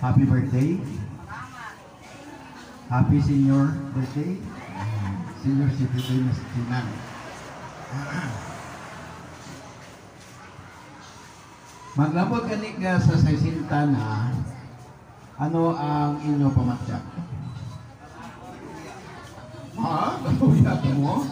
Happy birthday. Happy senior birthday. Senior citizen na si Sinan. Maglabot kanig ka sa 60 na, ano ang inyo pamatyak? Ha? Kaluya ka mo?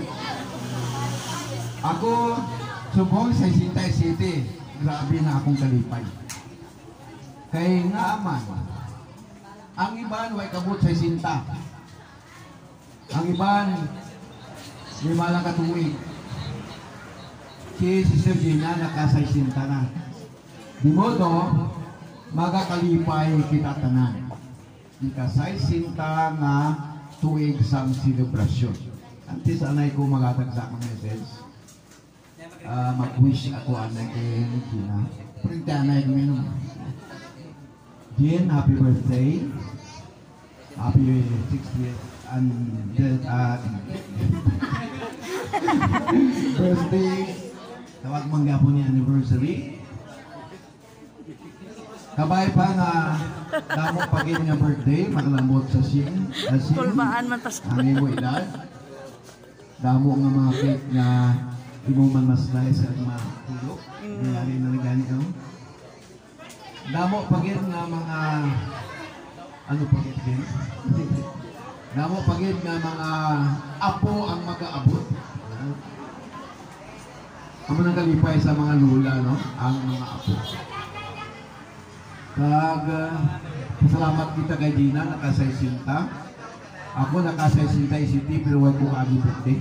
Ako, subong 67. Grabe na akong kalipay. Kaya nga aman, ang iban way kabut 60. Ang iban, lima lang katuig. Si Sister Gina naka-60 na. Di modo, magakalipay kita tanan. Ika-60 na tuig sa selebrasyon. Antes anay ko magatagsa mga message. Mag-wish ako anay kay Gina. Printa anay ko minum. Gin, happy birthday. Happy 60th and birthday. Tawag manggapo ni anniversary. Kabay pa nga damo pagin nga birthday, maglambot sa sin. Kulbaan man tas. Ang imo edad. Damo nga mga cake nga imo man maslay sa mga tulog. Diyari na nagani ko. Damo pagin nga mga ano pagin din? Damo pagin nga mga apo ang mag-aabot. Amo nang kalipay sa mga lula, no? Ang mga apo. Kag salamat kita kay Gina naka-60. Ako naka-60 isiti pero wag ko abi birthday.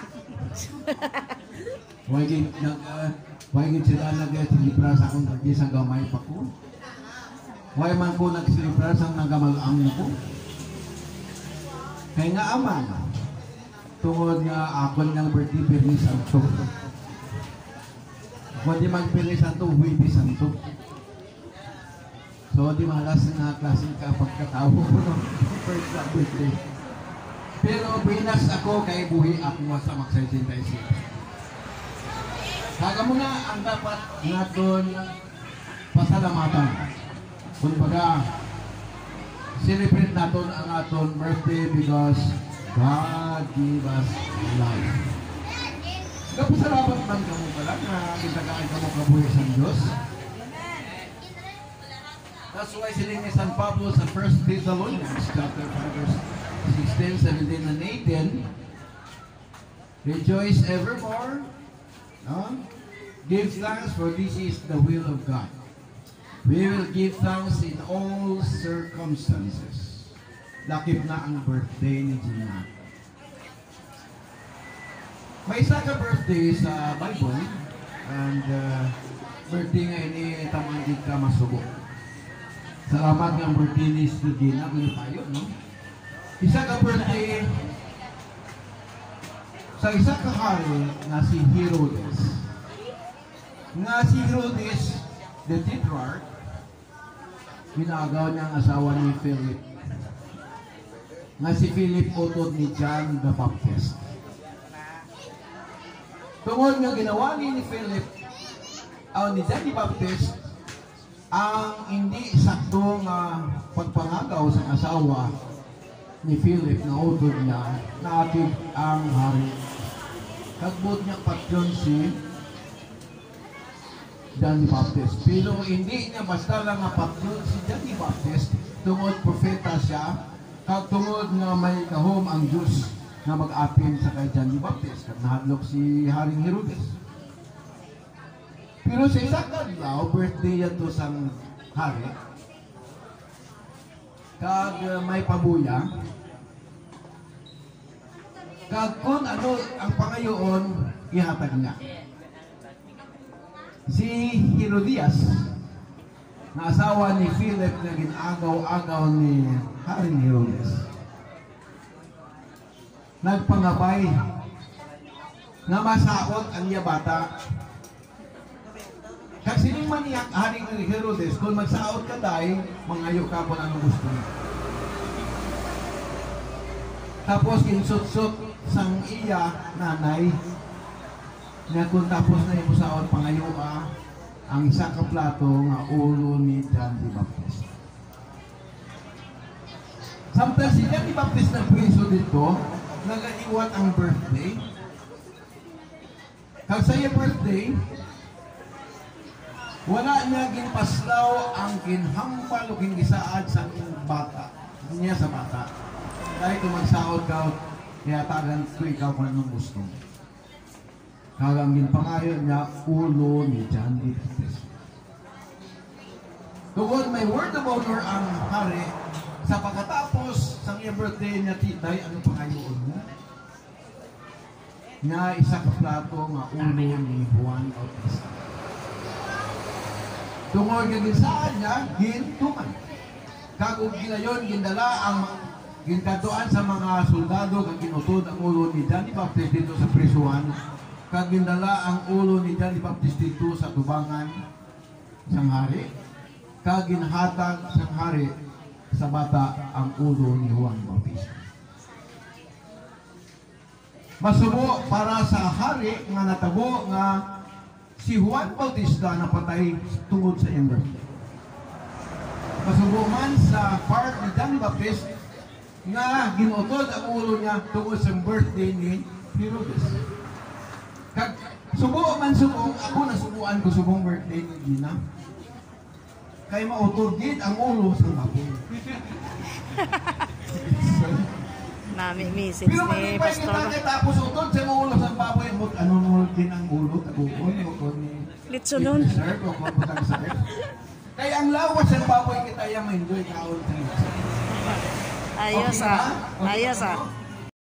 Wag sila nag-silibra sa akong birthday sa gamay pa ko. Wag man ko nag-silibra sa nagamal-am ko. Kaya nga aman, tungod nga ako ng birthday pirmi santo. Kung di mag-pirmi santo, huwi santo. So, di malas na klaseng kapagkatao ko no? First na birthday. Pero binas ako kay buhi ako sa mag-66. Kaga mo na ang dapat naton pasalamatan. Kung baga, celebrate naton ang aton birthday because God gave us life. Kapasalamat man ka mo pala na kitagain ka mo kabuhi sa Diyos. That's why siling ni San Pablo sa 1 Thessalonians chapter 5 verse 16, 17, and 18. Rejoice evermore. No? Give thanks for this is the will of God. We will give thanks in all circumstances. Lakip na ang birthday ni Gina. May isa ka birthday sa Bible and birthday nga ini tamangkid ka masubok. Salamat nga ang birthday ni Gina kung tayo, no? Isa ka birthday sa isa ka hari na si Herodes. Nga si Herodes the Tetrarch, ginagawa niya ang asawa ni Philip. Nga si Philip utod ni John the Baptist. Tungod nga ginawa ni Philip ni John the Baptist ang hindi sakto nga pagpangagaw sa asawa ni Philip na utod niya natin ang hari. Kagbot niya patyon si John the Baptist. Pero hindi niya basta lang nga patyon si John the Baptist tungod propeta siya kag tungod nga may kahom ang Diyos na mag-apin sa kay John the Baptist kag nahadlok si Haring Herodes. Pero sa isang kadlaw, birthday yato sang hari. Kag may pabuya. Kag kung ano ang pangayoon, ihatag niya. Si Herodias, na asawa ni Philip na ginagaw-agaw ni Haring Herodes, nagpangabay na masaot ang iya bata. Kasi sining maniyak Haring Herodes, kung magsaot ka tayo, mangayo ka po ang gusto niya. Tapos kinsut-sut sang iya nanay na kung tapos na yung pangayo ka ang isa ka plato nga ulo ni John the Baptist. Sometimes si John the Baptist na preso dito, nagaiwat ang birthday. Kag sa iya birthday, wala niya ginpaslaw ang kinhambal o kingisaad sa bata. Niya sa bata. Dahil kung magsaod ka, kaya tagan ko ikaw kung anong gusto. Kagang ginpangayon niya, ulo ni John the Baptist. Tungkol may word of honor ang hari, sa pagkatapos sa iyang birthday niya, titay, anong pangayon mo? Nga isa ka plato nga ulo ni Juan Bautista. Tungkol gagisaan niya, gintuman. Kagod ginayon, gindala ang ginkaduan sa mga soldado kag ginutod ang ulo ni John the Baptist dito sa prisuhan. Kag gindala ang ulo ni John the Baptist dito sa tubangan sang hari. Kag ginhatag sang hari sa bata ang ulo ni Juan Bautista. Masubo para sa hari nga natabo nga si Juan Bautista napatay tungod sa iyang birthday. Masubo man sa part ni John the Baptist nga ginutod ang ulo niya tungod sa birthday ni Herodes. Kag subo man subong, ako nasubuan ko subong birthday ni Gina. Kay mautod gid ang ulo sa baboy. Nami message pero ni Pastor. Pero kita tapos utod sa ulo sa baboy mo ano din ang ulo taguon o ni Litsunon. Sir, ko putang sir. Kay ang lawas sa baboy kita yang enjoy kaon. Ayos ah. Ayos ah.